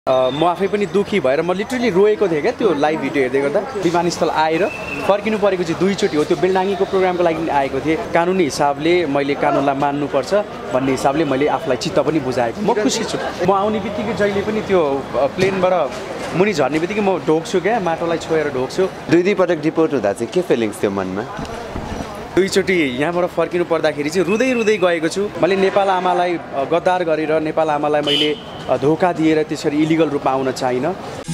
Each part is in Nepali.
म आफै पनि दुखी भएर म लिटरली रोएको थिएँ क्या त्यो लाइभ भिडियो हेर्दै गर्दा विमानस्थल आएर फर्किनु परेको चाहिँ दुईचोटि हो त्यो बेलडाङ्गीको प्रोग्रामको लागि आएको थिएँ कानुनी हिसाबले मैले कानुनलाई मान्नुपर्छ भन्ने हिसाबले मैले आफूलाई चित्त पनि बुझाएको म खुसी छु म आउने बित्तिकै जहिले पनि त्यो प्लेनबाट मुनि झर्ने बित्तिकै म ढोक्छु क्या माटोलाई छोएर ढोक्छु दुई पटक डिपोर्ट हुँदा चाहिँ के फिलिङ्स थियो मनमा दुईचोटि यहाँबाट फर्किनु पर्दाखेरि चाहिँ रुँदै रुँदै गएको छु मैले नेपाल आमालाई गद्दार गरेर नेपाल आमालाई मैले धोका दिएर त्यसरी इलिगल रूपमा आउन चाहिन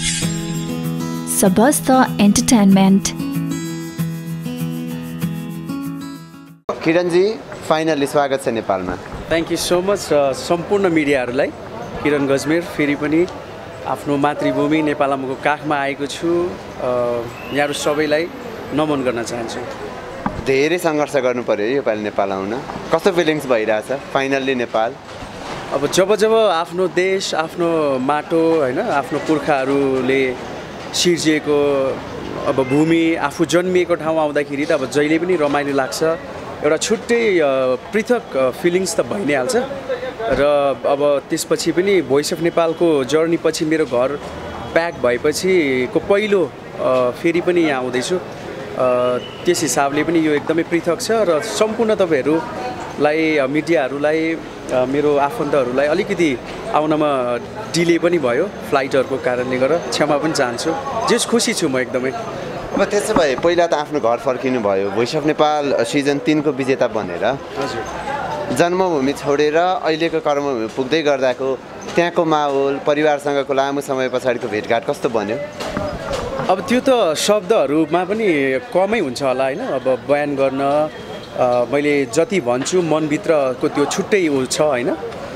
सबस्त एन्टरटेनमेन्ट किरणजी फाइनली स्वागत छ नेपालमा थ्याङ्क यू सो मच सम्पूर्ण मिडियाहरूलाई किरण गजमेर फेरि पनि आफ्नो मातृभूमि नेपाल आमाको काखमा आएको छु यहाँहरू सबैलाई नमन गर्न चाहन्छु धेरै सङ्घर्ष गर्नु पर्यो योपालि नेपाल आउन कस्तो फिलिङ्स भइरहेछ फाइनल्ली नेपाल अब जब आफ्नो देश आफ्नो माटो होइन आफ्नो पुर्खाहरूले सिर्जिएको अब भूमि आफू जन्मिएको ठाउँ आउँदाखेरि त अब जहिले पनि रमाइलो लाग्छ एउटा छुट्टै पृथक फिलिङ्स त भइ नै हाल्छ र अब त्यसपछि पनि भोइस अफ नेपालको जर्नीपछि मेरो घर ब्याक भएपछिको पहिलो फेरि पनि यहाँ आउँदैछु त्यस हिसाबले पनि यो एकदमै पृथक छ र सम्पूर्ण तपाईँहरूलाई मिडियाहरूलाई मेरो आफन्तहरूलाई अलिकति आउनमा डिले पनि भयो फ्लाइटहरूको कारणले गर्दा क्षमा पनि चाहन्छु जस खुसी छु म एकदमै अब त्यसो भए पहिला त आफ्नो घर फर्किनु भयो भोइस अफ नेपाल सिजन 3 को विजेता बनेर हजुर जन्मभूमि छोडेर अहिलेको कर्मभूमि पुग्दै गर्दाको त्यहाँको माहौल परिवारसँगको लामो समय पछाडिको भेटघाट कस्तो बन्यो अब त्यो त शब्दहरूमा पनि कमै हुन्छ होला होइन अब बयान गर्न मैले जति भन्छु मनभित्रको त्यो छुट्टै छ होइन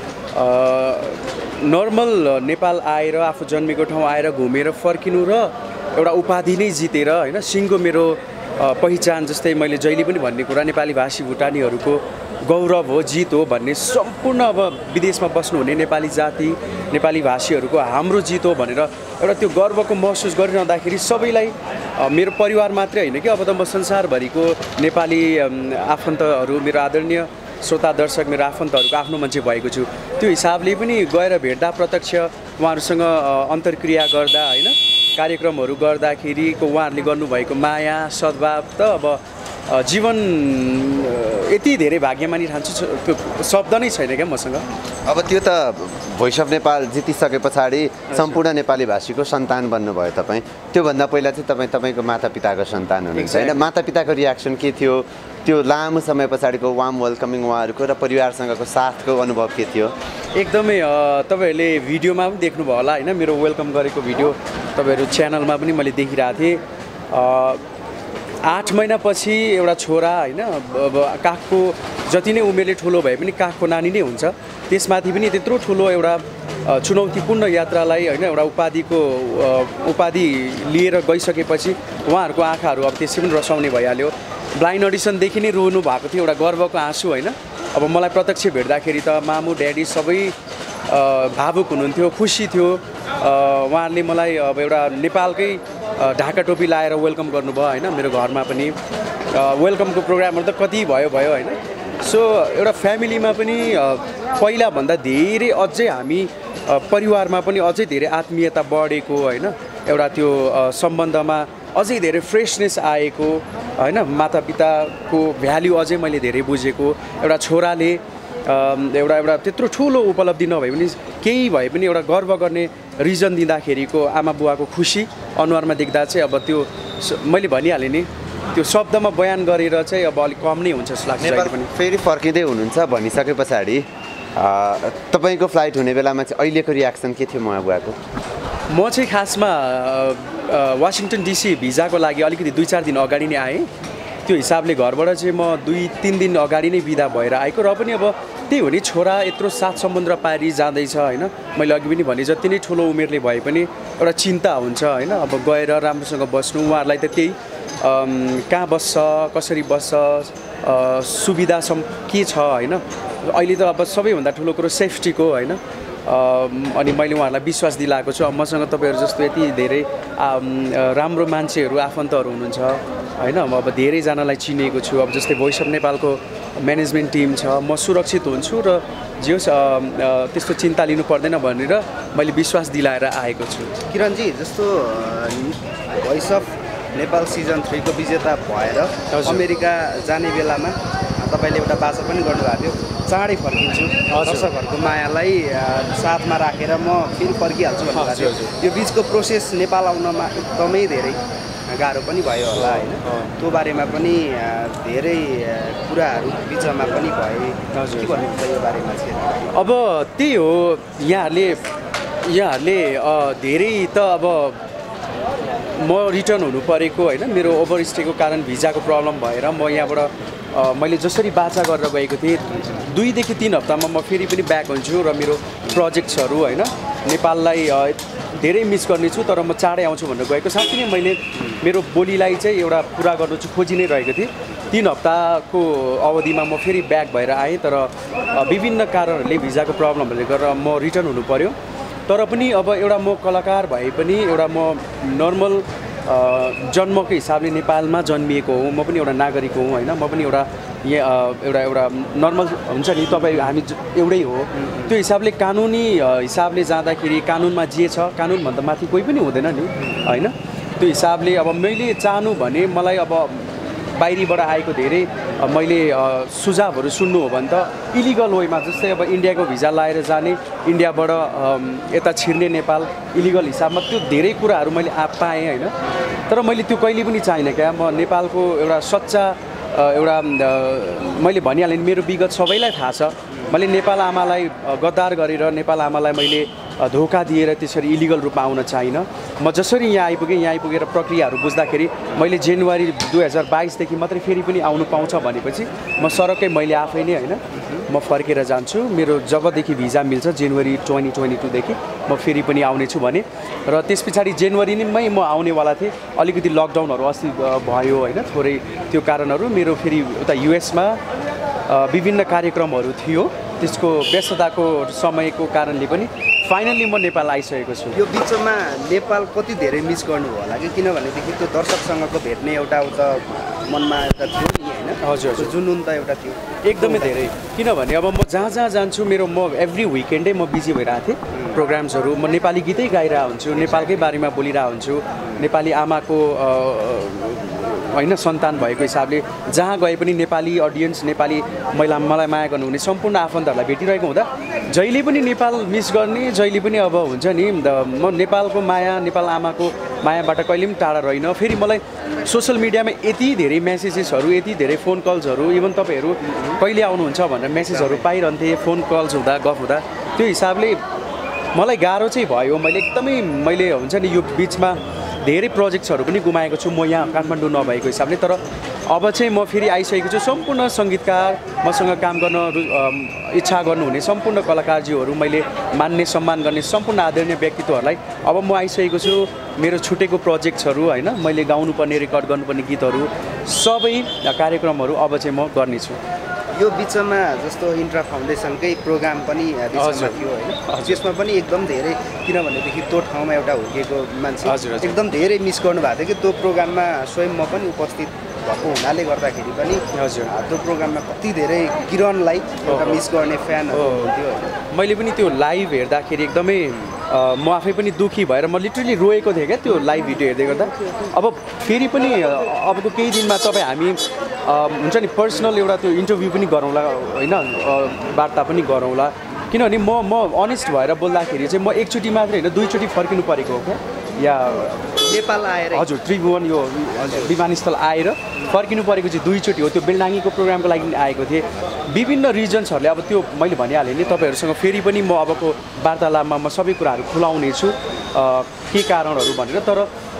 नर्मल नेपाल आएर आफू जन्मेको ठाउँ आएर घुमेर फर्किनु र एउटा उपाधि नै जितेर होइन सिङ्गो मेरो पहिचान जस्तै मैले जहिले पनि भन्ने कुरा नेपाली भाषी भुटानीहरूको गौरव हो जित हो भन्ने सम्पूर्ण अब विदेशमा बस्नुहुने नेपाली जाति नेपाली भाषीहरूको हाम्रो जित हो भनेर एउटा त्यो गर्वको महसुस गरिरहँदाखेरि सबैलाई मेरो परिवार मात्रै होइन कि अब त म संसारभरिको नेपाली आफन्तहरू मेरो आदरणीय श्रोता दर्शक मेरो आफन्तहरूको आफ्नो मान्छे भएको छु त्यो हिसाबले पनि गएर भेट्दा प्रत्यक्ष उहाँहरूसँग अन्तर्क्रिया गर्दा होइन कार्यक्रमहरू गर्दाखेरिको उहाँहरूले गर्नुभएको माया सद्भाव त अब जीवन यति धेरै भाग्यमानी ठान्छु त्यो शब्द नै छैन क्या मसँग अब त्यो त भोइस अफ नेपाल जितिसके पछाडि सम्पूर्ण नेपाली भाषीको सन्तान बन्नुभयो तपाईँ त्योभन्दा पहिला चाहिँ तपाईँको मातापिताको सन्तान हुनुहुन्छ होइन मातापिताको रियाक्सन के थियो त्यो लामो समय पछाडिको वार्म वेलकमिङ उहाँहरूको र परिवारसँगको साथको अनुभव के थियो एकदमै तपाईँहरूले भिडियोमा पनि देख्नुभयो होला होइन मेरो वेलकम गरेको भिडियो तपाईँहरू च्यानलमा पनि मैले देखिरहेको थिएँ 8 महिनापछि एउटा छोरा होइन अब काखको जति नै उमेरले ठुलो भए पनि काखको नानी नै हुन्छ त्यसमाथि पनि त्यत्रो ठुलो एउटा चुनौतीपूर्ण यात्रालाई होइन एउटा उपाधि लिएर गइसकेपछि उहाँहरूको आँखाहरू अब त्यसै पनि रसाउने भइहाल्यो ब्लाइन्ड अडिसनदेखि नै रोनु भएको थियो एउटा गर्वको आँसु होइन अब मलाई प्रत्यक्ष भेट्दाखेरि त मामु ड्याडी सबै भावुक हुनुहुन्थ्यो खुसी थियो उहाँहरूले मलाई अब एउटा नेपालकै ढाका टोपी लाएर वेलकम गर्नुभयो होइन मेरो घरमा पनि वेलकमको प्रोग्रामहरू त कति भयो होइन सो एउटा फ्यामिलीमा पनि पहिलाभन्दा धेरै अझै हामी परिवारमा पनि अझै धेरै आत्मीयता बढेको होइन एउटा त्यो सम्बन्धमा अझै धेरै फ्रेसनेस आएको होइन मातापिताको भ्याल्यु अझै मैले धेरै बुझेको एउटा छोराले एउटा त्यत्रो ठुलो उपलब्धि नभए पनि केही भए पनि एउटा गर्व गर्ने रिजन दिँदाखेरिको आमा बुवाको खुसी अनुहारमा देख्दा चाहिँ अब त्यो मैले भनिहालेँ नि त्यो शब्दमा बयान गरेर चाहिँ अब अलिक कम नै हुन्छ जस्तो लाग्छ नेपाल पनि फेरि फर्किँदै हुनुहुन्छ भनिसके पछाडि तपाईँको फ्लाइट हुने बेलामा चाहिँ अहिलेको रियाक्सन के थियो आमा बुवाको म चाहिँ खासमा वासिङटन डिसी भिजाको लागि अलिकति 2-4 दिन अगाडि नै आएँ त्यो हिसाबले घरबाट चाहिँ म 2-3 दिन अगाडि नै बिदा भएर आएको र पनि अब त्यही हो नि छोरा यत्रो सात समुद्र पारी जाँदैछ होइन मैले अघि पनि भने जति नै ठुलो उमेरले भए पनि एउटा चिन्ता हुन्छ होइन अब गएर राम्रोसँग बस्नु उहाँहरूलाई त त्यही कहाँ बस्छ कसरी बस्छ सुविधा के छ होइन अहिले त अब सबैभन्दा ठुलो कुरो सेफ्टीको होइन अनि मैले उहाँहरूलाई विश्वास दिलाएको छु अब मसँग तपाईँहरू जस्तो यति धेरै राम्रो मान्छेहरू आफन्तहरू हुनुहुन्छ होइन अब धेरैजनालाई चिनेको छु अब जस्तै भोइस अफ नेपालको म्यानेजमेन्ट टिम छ, म सुरक्षित हुन्छु र जे होस् त्यस्तो चिन्ता लिनु पर्दैन भनेर मैले विश्वास दिलाएर आएको छु। किरणजी, जस्तो भोइस अफ नेपाल सिजन 3 को विजेता भएर अमेरिका जाने बेलामा तपाईँले एउटा बाचा पनि गर्नुभएको थियो, चाँडै फर्किन्छु, दर्शकहरूको मायालाई साथमा राखेर म फेरि फर्किहाल्छु भन्नुभएको थियो। यो बिचको प्रोसेस नेपाल आउनमा एकदमै धेरै गाह्रो पनि भयो होला होइन? त्यो बारेमा पनि धेरै कुराहरू बिचमा पनि भए, के भन्नुहुन्छ यो बारेमा चाहिँ? अब त्यही हो, यहाँहरूले धेरै त अब म रिटर्न हुनु परेको होइन, मेरो ओभरस्टेको कारण भिजाको प्रब्लम भएर म यहाँबाट मैले जसरी बाचा गरेर गएको थिएँ 2 देखि 3 हप्तामा म फेरि पनि ब्याक हुन्छु र मेरो प्रोजेक्ट्सहरू होइन नेपाललाई धेरै मिस गर्नेछु, तर म चाँडै आउँछु भनेर गएको। साँच्चै नै मैले मेरो बोलीलाई चाहिँ एउटा पुरा गर्नु चाहिँ खोजि नै रहेको थिएँ। 3 हप्ताको अवधिमा म फेरि ब्याक भएर आएँ, तर विभिन्न कारणहरूले भिजाको प्रब्लमहरूले गरेर म रिटर्न हुनु पर्यो। तर पनि अब एउटा म कलाकार भए पनि एउटा म नर्मल जन्मको हिसाबले नेपालमा जन्मिएको हुँ, म पनि एउटा नागरिक हुँ होइन, म पनि एउटा एउटा नर्मल हुन्छ नि, तपाईँ हामी एउटै हो। त्यो हिसाबले कानुनी हिसाबले जाँदाखेरि कानुनमा जे छ, कानुनभन्दा माथि कोही पनि हुँदैन नि होइन। त्यो हिसाबले अब मैले चाहनु भने मलाई अब बाहिरीबाट आएको धेरै मैले सुझावहरू सुन्नु हो भने त इलिगल वेमा, जस्तै अब इन्डियाको भिजा लाएर जाने, इन्डियाबाट यता छिर्ने नेपाल इलिगल हिसाबमा, त्यो धेरै कुराहरू मैले पाएँ होइन। तर मैले त्यो कहिले पनि चाहिनँ क्या। म नेपालको एउटा सच्चा एउटा मैले भनिहालेँ नि, मेरो विगत सबैलाई थाहा छ। मैले नेपाल आमालाई गद्दार गरेर नेपाल आमालाई मैले धोका दिएर त्यसरी इलिगल रूपमा आउन चाहिनँ। म जसरी यहाँ आइपुगेर प्रक्रियाहरू बुझ्दाखेरि मैले जनवरी 2022 देखि मात्रै फेरि पनि आउनु पाउँछ भनेपछि म सरक्कै मैले आफै नै होइन म फर्केर जान्छु। मेरो जबदेखि भिजा मिल्छ जनवरी 2022 देखि म फेरि पनि आउनेछु भने, र त्यस पछाडि जनवरी नै म आउनेवाला थिएँ। अलिकति लकडाउनहरू अस्ति भयो होइन, थोरै त्यो कारणहरू मेरो फेरि उता युएसमा विभिन्न कार्यक्रमहरू थियो, त्यसको व्यस्तताको समयको कारणले पनि फाइनल्ली म नेपाल आइसकेको छु। यो बिचमा नेपाल कति धेरै मिस गर्नु होला कि, किनभनेदेखि त्यो दर्शकसँगको भेट्ने एउटा उता मनमा एउटा थियो नि होइन? हजुर, जुनुन त एउटा थियो एकदमै धेरै। किनभने अब म जहाँ जान्छु मेरो म एभ्री विकेन्डै म बिजी भइरहेको थिएँ। प्रोग्राम्सहरू म नेपाली गीतै गाइरहेको हुन्छु, नेपालकै बारेमा बोलिरहेको हुन्छु, नेपाली आमाको होइन सन्तान भएको हिसाबले जहाँ गए पनि नेपाली अडियन्स, नेपाली मलाई माया गर्नुहुने सम्पूर्ण आफन्तहरूलाई भेटिरहेको हुँदा जहिले पनि नेपाल मिस गर्ने, जहिले पनि अब हुन्छ नि म नेपालको माया, नेपाल आमाको मायाबाट कहिले पनि टाढा रहेन। फेरि मलाई सोसियल मिडियामा यति धेरै मेसेजेसहरू, यति धेरै फोन कल्सहरू, इभन तपाईँहरू कहिले आउनुहुन्छ भनेर मेसेजहरू पाइरहन्थेँ, फोन कल्स हुँदा गफ हुँदा। त्यो हिसाबले मलाई गाह्रो चाहिँ भयो। मैले हुन्छ नि यो बिचमा धेरै प्रोजेक्ट्सहरू पनि गुमाएको छु म यहाँ काठमाडौँ नभएको हिसाबले। तर अब चाहिँ म फेरि आइसकेको छु। सम्पूर्ण सङ्गीतकार, मसँग काम गर्न इच्छा गर्नुहुने सम्पूर्ण कलाकारज्यूहरू, मैले मान्ने सम्मान गर्ने सम्पूर्ण आदरणीय व्यक्तित्वहरूलाई अब म आइसकेको छु। मेरो छुटेको प्रोजेक्ट्सहरू होइन, मैले गाउनुपर्ने, रेकर्ड गर्नुपर्ने गीतहरू, सबै कार्यक्रमहरू अब चाहिँ म गर्नेछु। यो बिचमा जस्तो इन्ट्रा फाउन्डेसनकै प्रोग्राम पनि बिचमा थियो होइन, त्यसमा पनि एकदम धेरै, किनभनेदेखि त्यो ठाउँमा एउटा हुर्किएको मान्छे एकदम धेरै मिस गर्नुभएको थियो कि त्यो प्रोग्राममा स्वयं म पनि उपस्थित भएको हुनाले गर्दाखेरि पनि त्यो प्रोग्राममा कति धेरै किरणलाई एउटा मिस गर्ने फ्यानहरू हुन्थ्यो होइन। मैले पनि त्यो लाइभ हेर्दाखेरि एकदमै म आफै पनि दुःखी भएर म लिटरली रोएको थिएँ क्या त्यो लाइभ भिडियो हेर्दै गर्दा। अब फेरि पनि अबको केही दिनमा तपाईँ हामी हुन्छ नि पर्सनल एउटा त्यो इन्टरभ्यू पनि गरौँला होइन, वार्ता पनि गरौँला। किनभने म अनेस्ट भएर बोल्दाखेरि चाहिँ म एकचोटि मात्रै होइन 2 चोटि फर्किनु परेको हो क्या, या नेपाल आएर हजुर त्रिभुवन यो विमानस्थल आएर फर्किनु परेको चाहिँ 2 चोटि हो। त्यो बेलडाङ्गीको प्रोग्रामको लागि आएको थिएँ। विभिन्न रिजन्सहरूले अब त्यो मैले भनिहालेँ नि तपाईँहरूसँग फेरि पनि म अबको वार्तालापमा म सबै कुराहरू खुलाउने छु के कारणहरू भनेर। तर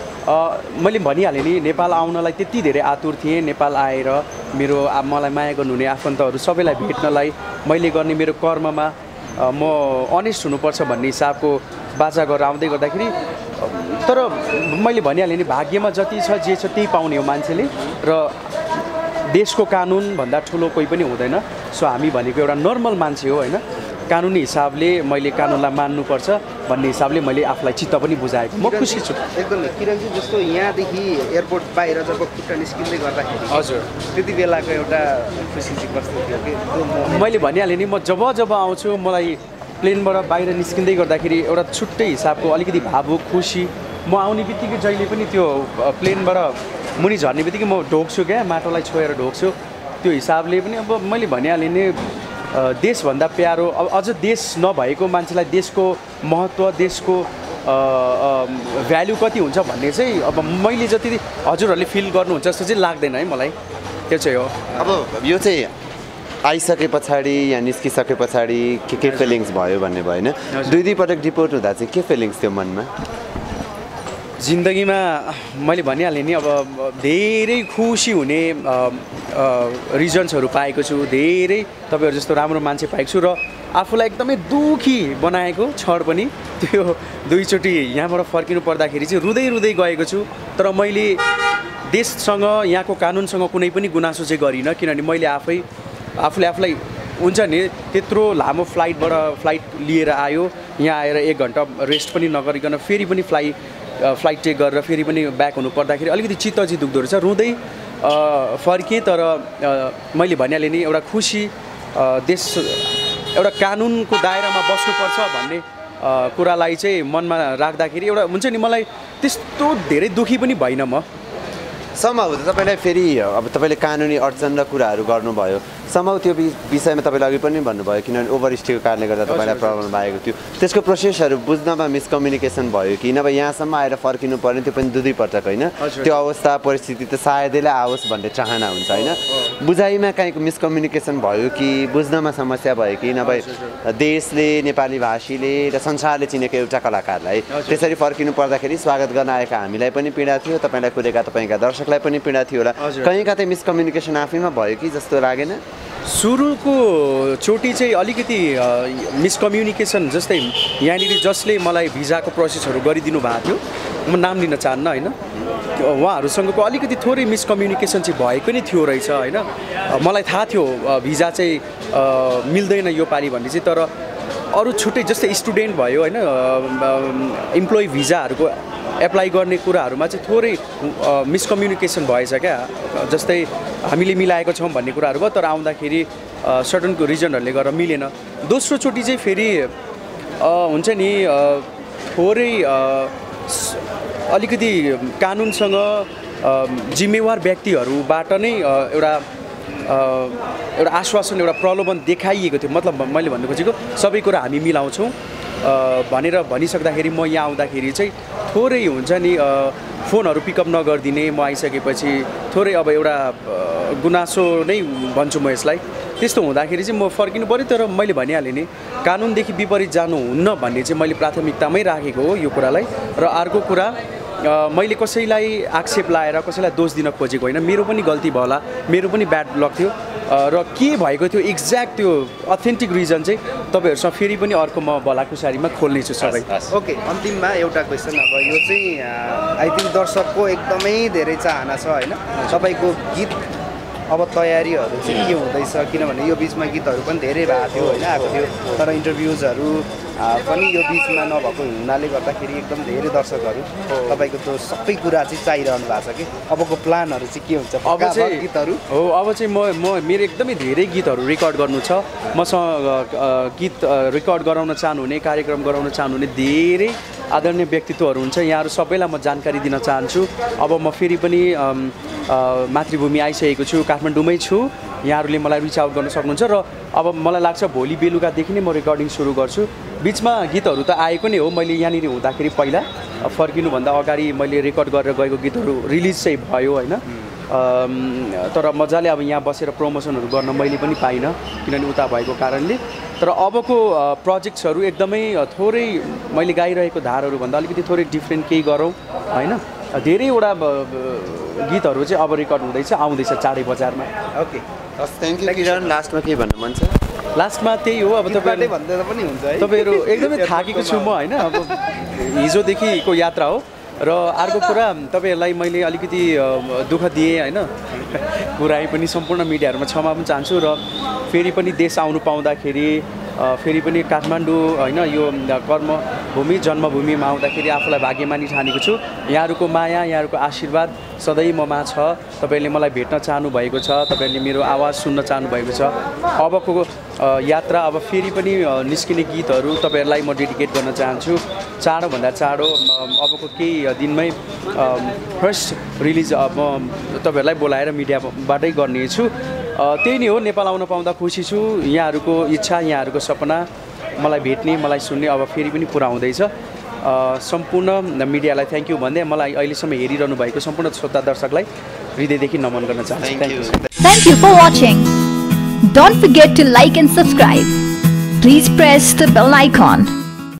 मैले भनिहालेँ नि नेपाल आउनलाई त्यति धेरै आतुर थिएँ। नेपाल आएर मेरो मलाई माया गर्नुहुने आफन्तहरू सबैलाई भेट्नलाई, मैले गर्ने मेरो कर्ममा म अनेस्ट हुनुपर्छ भन्ने हिसाबको बाचा गरेर आउँदै गर्दाखेरि, तर मैले भनिहालेँ नि भाग्यमा जति छ जे छ त्यही पाउने हो मान्छेले, र देशको कानुनभन्दा ठुलो कोही पनि हुँदैन। सो हामी भनेको एउटा नर्मल मान्छे हो होइन, कानुनी हिसाबले मैले कानुनलाई मान्नुपर्छ। भन्ने हिसाबले मैले आफूलाई चित्त पनि बुझाएको म खुसी छु एकदमै किरणजी जस्तो यहाँदेखि एयरपोर्ट बाहिर जब खुट्टा निस्किँदै गर्दाखेरि हजुर त्यति बेलाको एउटा खुसी चाहिँ कस्तो थियो कि मैले भनिहालेँ नि म जब आउँछु मलाई प्लेनबाट बाहिर निस्किँदै गर्दाखेरि एउटा छुट्टै हिसाबको अलिकति भावुक खुसी म आउने बित्तिकै जहिले पनि त्यो प्लेनबाट मुनि झर्ने बित्तिकै म ढोक्छु क्या माटोलाई छोएर ढोक्छु त्यो हिसाबले पनि अब मैले भनिहालेँ नि देशभन्दा प्यारो अब अझ देश नभएको मान्छेलाई देशको महत्त्व देशको भ्याल्यु कति हुन्छ भन्ने चाहिँ अब मैले जति हजुरहरूले फिल गर्नुहुन्छ जस्तो चाहिँ लाग्दैन है मलाई त्यो चाहिँ हो अब यो चाहिँ आइसके पछाडि या निस्किसके पछाडि के फिलिङ्स भयो भन्ने भयो होइन दुई पटक डिपोर्ट हुँदा चाहिँ के फिलिङ्स थियो मनमा जिन्दगीमा मैले भनिहालेँ नि अब धेरै खुसी हुने रिजन्सहरू पाएको छु धेरै तपाईँहरू जस्तो राम्रो मान्छे पाएको छु र आफूलाई एकदमै दुखी बनाएको क्षण पनि त्यो दुईचोटि यहाँबाट फर्किनु पर्दाखेरि चाहिँ रुँदै गएको छु तर मैले देशसँग यहाँको कानुनसँग कुनै पनि गुनासो चाहिँ गरिनँ किनभने मैले आफूलाई हुन्छ नि त्यत्रो लामो फ्लाइट लिएर आयो यहाँ आएर 1 घन्टा रेस्ट पनि नगरिकन फेरि पनि फ्लाइट टेक गरेर फेरि पनि ब्याक हुनु पर्दाखेरि अलिकति चित्त चाहिँ दुख्दो रहेछ रुँदै फर्केँ तर मैले भनिहालेँ नि एउटा खुसी देश एउटा कानुनको दायरामा बस्नुपर्छ भन्ने कुरालाई चाहिँ मनमा राख्दाखेरि एउटा हुन्छ नि मलाई त्यस्तो धेरै दुखी पनि भइन म सम्भव तपाईँलाई फेरि अब तपाईँले कानुनी अडचन र कुराहरू गर्नुभयो सम्भव त्यो विषयमा तपाईँले अघि पनि भन्नुभयो किनभने ओभरस्टेको कारणले गर्दा तपाईँलाई प्रब्लम आएको थियो त्यसको प्रोसेसहरू बुझ्नमा मिसकम्युनिकेसन भयो कि नभए यहाँसम्म आएर फर्किनु पर्ने त्यो पनि दुई पटक होइन त्यो अवस्था परिस्थिति त सायदैलाई आओस् भन्ने चाहना हुन्छ होइन बुझाइमा काहीँको मिसकम्युनिकेसन भयो कि बुझ्नमा समस्या भयो कि नभए देशले नेपाली भाषीले र संसारले चिनेको एउटा कलाकारलाई त्यसरी फर्किनु पर्दाखेरि स्वागत गर्न आएका हामीलाई पनि पीडा थियो तपाईँलाई कुरेका तपाईँका दर्शकलाई पनि पीडा थियो होला कहीँ कतै मिसकम्युनिकेसन आफैमा भयो कि जस्तो लागेन सुरुको चोटि चाहिँ अलिकति मिसकम्युनिकेसन जस्तै यहाँनिर जसले मलाई भिजाको प्रोसेसहरू गरिदिनु भएको थियो म नाम लिन चाहन्न होइन उहाँहरूसँगको अलिकति थोरै मिसकम्युनिकेसन चाहिँ भएको नै थियो रहेछ होइन मलाई थाहा थियो भिजा चाहिँ मिल्दैन यो पालि भन्ने चाहिँ तर अरू छुट्टै जस्तै स्टुडेन्ट भयो होइन इम्प्लोइ भिजाहरूको एप्लाई गर्ने कुराहरूमा चाहिँ थोरै मिसकम्युनिकेसन भएछ क्या जस्तै हामीले मिलाएको छौँ भन्ने कुराहरू भयो तर आउँदाखेरि सर्टनको रिजनहरूले गर्दा मिलेन दोस्रोचोटि चाहिँ फेरि हुन्छ नि थोरै अलिकति कानुनसँग जिम्मेवार व्यक्तिहरूबाट नै एउटा आश्वासन एउटा प्रलोभन देखाइएको थियो मतलब मैले भन्नु खोजेको सबै कुरा हामी मिलाउँछौँ भनेर भनिसक्दाखेरि म यहाँ आउँदाखेरि चाहिँ थोरै हुन्छ नि फोनहरू पिकअप नगरिदिने म आइसकेपछि थोरै अब एउटा गुनासो नै भन्छु म यसलाई त्यस्तो हुँदाखेरि चाहिँ म फर्किनु पऱ्यो तर मैले भनिहालेँ नि कानुनदेखि विपरीत जानुहुन्न भन्ने चाहिँ मैले प्राथमिकतामै राखेको हो यो कुरालाई र अर्को कुरा मैले कसैलाई आक्षेप लाएर कसैलाई दोष दिन खोजेको होइन मेरो पनि गल्ती भयो होला मेरो पनि ब्याड लक थियो र के भएको थियो एक्ज्याक्ट त्यो अथेन्टिक रिजन चाहिँ तपाईँहरूसँग फेरि पनि अर्को म भलाकुसारीमा खोल्नेछु सबै ओके अन्तिममा एउटा क्वेसन अब यो चाहिँ आई थिङ्क दर्शकको एकदमै धेरै चाहना छ होइन तपाईँको गीत अब तयारीहरू चाहिँ के हुँदैछ किनभने यो बिचमा गीतहरू पनि धेरै भएको थियो होइन आएको थियो तर इन्टरभ्युजहरू पनि यो बिचमा नभएको हुनाले गर्दाखेरि एकदम धेरै दर्शकहरू तपाईँको त्यो सबै कुरा चाहिँ चाहिरहनु भएको छ कि अबको प्लानहरू चाहिँ के हुन्छ अब चाहिँ गीतहरू हो अब चाहिँ म मेरो एकदमै धेरै गीतहरू रेकर्ड गर्नु छ मसँग गीत रेकर्ड गराउन चाहनुहुने कार्यक्रम गराउन चाहनुहुने धेरै आदरणीय व्यक्तित्वहरू हुन्छ यहाँहरू सबैलाई म जानकारी दिन चाहन्छु अब म फेरि पनि मातृभूमि आइसकेको छु काठमाडौँमै छु यहाँहरूले मलाई रिच आउट गर्न सक्नुहुन्छ र अब मलाई लाग्छ भोलि बेलुकादेखि नै म रेकर्डिङ सुरु गर्छु बिचमा गीतहरू त आएको नै हो मैले यहाँनिर हुँदाखेरि पहिला फर्किनुभन्दा अगाडि मैले रेकर्ड गरेर गएको गीतहरू रिलिज चाहिँ भयो होइन तर मजाले अब यहाँ बसेर प्रमोसनहरू गर्न मैले पनि पाइनँ किनभने उता भएको कारणले तर अबको प्रोजेक्ट्सहरू एकदमै थोरै मैले गाइरहेको धारहरूभन्दा अलिकति थोरै डिफ्रेन्ट केही गरौँ होइन धेरैवटा गीतहरू चाहिँ अब रेकर्ड हुँदैछ आउँदैछ चाँडै बजारमा ओके थ्याङ्क यू किरण लास्टमा के भन्नु मन छ लास्टमा त्यही हो अब तपाईँहरू एकदमै थाकेको छु म होइन अब हिजोदेखिको यात्रा हो र अर्को कुरा तपाईँहरूलाई मैले अलिकति दुःख दिएँ होइन कुराई पनि सम्पूर्ण मिडियाहरूमा क्षमा पनि चाहन्छु र फेरि पनि देश आउनु पाउँदाखेरि फेरि पनि काठमाडौँ होइन यो भूमि जन्मभूमिमा आउँदाखेरि आफूलाई भाग्यमानी ठानेको छु। यहाँहरूको माया यहाँहरूको आशीर्वाद सधैँ ममा छ। तपाईँहरूले मलाई भेट्न चाहनु भएको छ, तपाईँहरूले मेरो आवाज सुन्न चाहनु भएको छ। अबको यात्रा अब फेरि पनि निस्किने गीतहरू तपाईँहरूलाई म डेडिकेट गर्न चाहन्छु। चाँडोभन्दा चाँडो अबको केही दिनमै फर्स्ट रिलिज म तपाईँहरूलाई बोलाएर मिडियाबाटै गर्नेछु। त्यही नै हो, नेपाल आउन पाउँदा खुसी छु। यहाँहरूको इच्छा यहाँहरूको सपना मलाई भेट्ने मलाई सुन्ने अब फेरि पनि पुरा हुँदैछ। सम्पूर्ण मिडियालाई थ्याङ्क यू भन्दै मलाई अहिलेसम्म हेरिरहनु भएको सम्पूर्ण श्रोता दर्शकलाई हृदयदेखि नमन गर्न चाहन्छु। Thank you for watching. Don't forget to like and subscribe. Please press the bell icon.